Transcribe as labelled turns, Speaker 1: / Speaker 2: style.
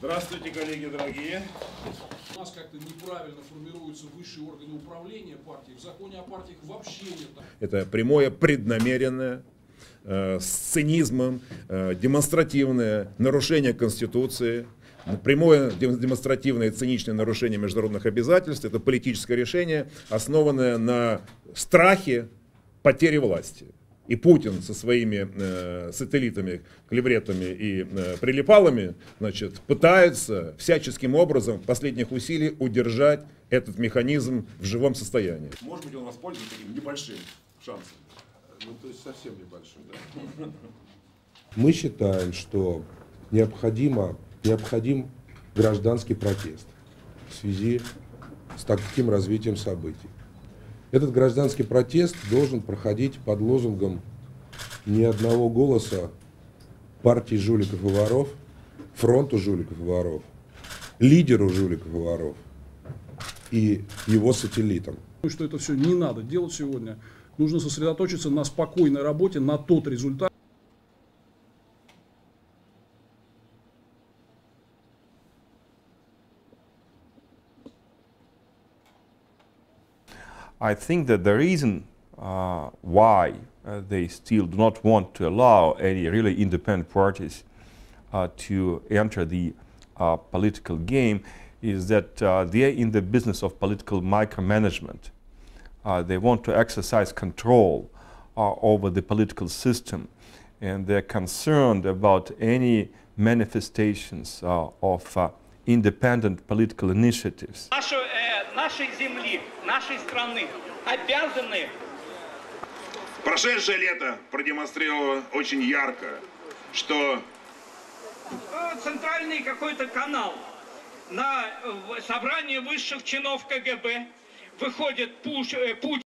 Speaker 1: Здравствуйте, коллеги дорогие.
Speaker 2: У нас как-то неправильно формируются высшие органы управления партией. В законе о партиях вообще нет.
Speaker 1: Это прямое, преднамеренное, с цинизмом, демонстративное нарушение Конституции, прямое демонстративное и циничное нарушение международных обязательств. Это политическое решение, основанное на страхе потери власти. И Путин со своими сателлитами, клевретами и прилипалами, значит, пытаются всяческим образом последних усилий удержать этот механизм в живом состоянии. Может быть, он воспользуется таким небольшим шансом.
Speaker 3: Ну, то есть совсем небольшим, да? Мы считаем, что необходим гражданский протест в связи с таким развитием событий. Этот гражданский протест должен проходить под лозунгом ни одного голоса партии жуликов и воров, фронту жуликов и воров, лидеру жуликов и воров и его сателлитам.
Speaker 2: Что это все не надо делать сегодня. Нужно сосредоточиться на спокойной работе, на тот результат.
Speaker 4: I think that the reason why they still do not want to allow any really independent parties to enter the political game is that they are in the business of political micromanagement. They want to exercise control over the political system, and they're concerned about any manifestations of independent political initiatives.
Speaker 5: Нашей земли, нашей страны обязаны.
Speaker 1: Прошедшее лето продемонстрировало очень ярко, что
Speaker 5: Центральный какой-то канал на собрание высших чинов КГБ выходит Путин.